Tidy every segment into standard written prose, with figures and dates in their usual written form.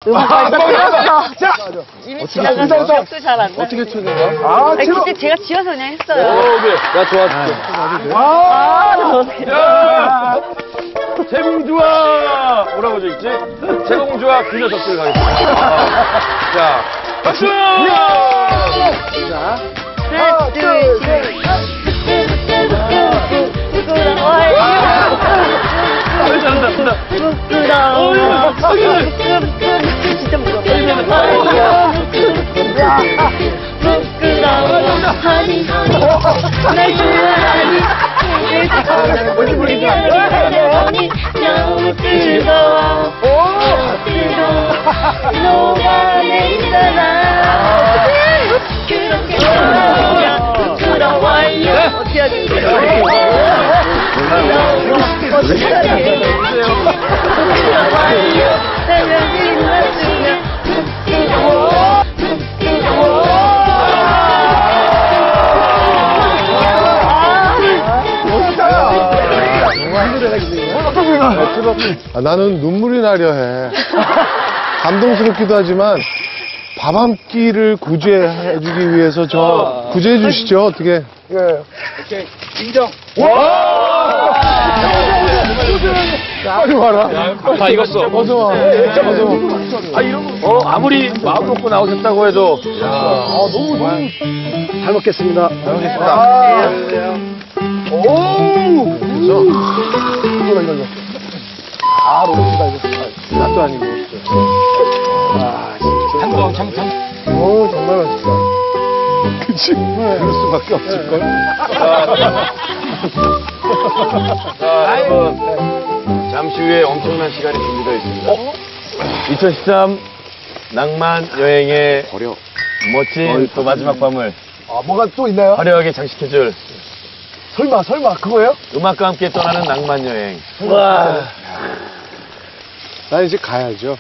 음악까지 다 들었어. 자, 이미 지나가서 기억도 잘 안 나. 어떻게 쳐요 아, 아니, 그때 제가 지어서 그냥 했어요. 오케이. 나 좋아할게. 야! 재공주와 뭐라고 돼 있지? 재공주와 그 녀석들 가겠습니다. 자, 박수! 자, 하나, 둘, 셋. 잘한다. 진짜 무서워. 부끄러워하니 날 좋아하니 내 너무 뜨거워 녹아내리잖아 그렇게 부끄러워요 어떻게 하지? 부끄러워요 살면서 맞추면 부끄러워 아, 나는 눈물이 나려 해. 감동스럽기도 하지만 밥 한 끼를 구제해주기 위해서 저 구제해 주시죠. 어떻게? 예. 오케이. 인정. 빨리 와라. 다 익었어. 어서 와. 어서 와. 아, 이런 거. 아무리 마음 놓고 나오셨다고 해도. 너무 잘 먹겠습니다. 잘 먹겠습니다. 오! 이거. 아, 로봇이다, 이거. 맛도 아니고. 한동 오, 정말 맛있다. 그치? 그럴 수밖에 없을걸? 자, 여러분. 잠시 후에 엄청난 시간이 준비되어 있습니다. 2013 낭만 여행의 멋진 또 마지막 밤을 아, 뭐가 또 있나요? 화려하게 장식해줄 설마, 그거예요? 음악과 함께 떠나는 낭만 여행. 나 이제 가야죠.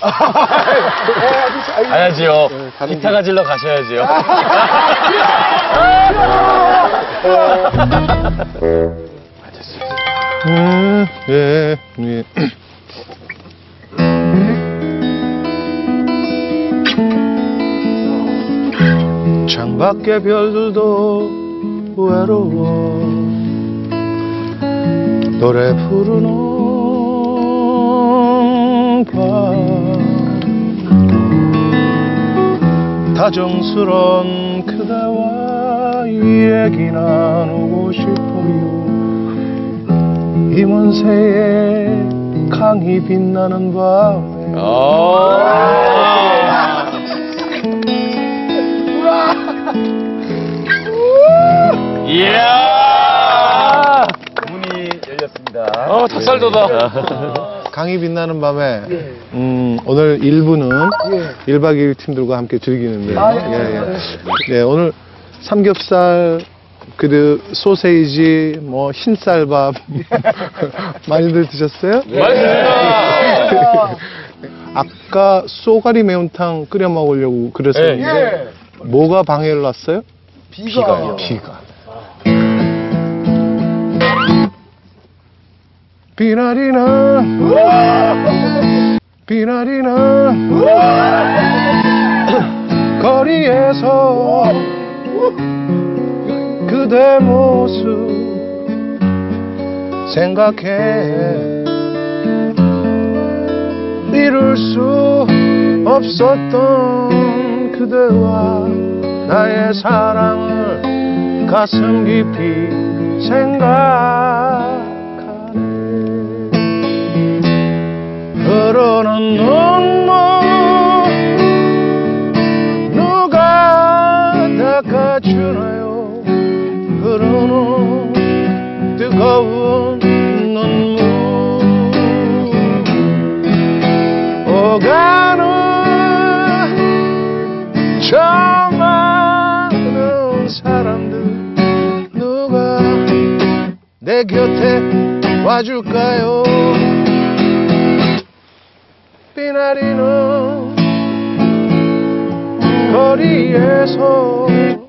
가야지요. 가는 기타 가질러 가셔야지요. 예, 예. 창밖의 별들도 외로워 노래 부르는 밤 다정스런 그대와 얘기 나누고 싶어요 이문세의 강이 빛나는 밤에 이야! 문이 열렸습니다. 닭살도다. 강이 빛나는 밤에 오늘 1부는 1박 2일 팀들과 함께 즐기는데요. 예, 오늘 삼겹살 그 소세지 뭐 흰쌀밥 많이들 드셨어요? 맛있습니다. 아까 쏘가리 매운탕 끓여 먹으려고 그랬었는데 뭐가 방해를 놨어요? 비가요. 비가. 비나리나 거리에서 그대 모습 생각해 이룰 수 없었던 그대와 나의 사랑을 가슴 깊이 생각하네 흐르는 눈물 누가 닦아주나요 흐르는 뜨거운 눈물 오가는 저 많은 사람들 누가 내 곁에 와줄까요 비나리는 거리에서